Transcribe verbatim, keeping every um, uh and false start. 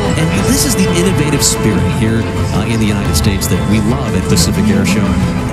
And this is the innovative spirit here uh, in the United States that we love at Pacific Airshow.